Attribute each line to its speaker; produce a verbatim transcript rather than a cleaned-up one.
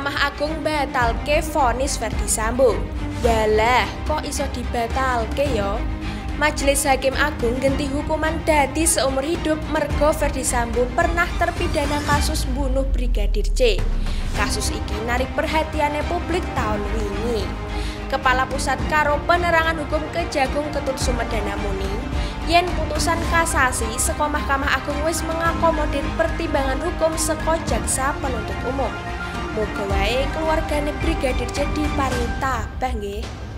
Speaker 1: Mahkamah Agung batalke vonis Ferdy Sambo. Yalah, kok iso dibatalke yo? Majelis Hakim Agung genti hukuman dadi seumur hidup mergo Ferdy Sambo pernah terpidana kasus bunuh Brigadir C. Kasus iki narik perhatiannya publik tahun wingi. Kepala Pusat Karo Penerangan Hukum Kejagung Ketut Sumedana muni, yen putusan kasasi saka Mahkamah Agung wis mengakomodir pertimbangan hukum saka jaksa penuntut umum. Moga wae keluargane Brigadir C diparingi tabah nggih.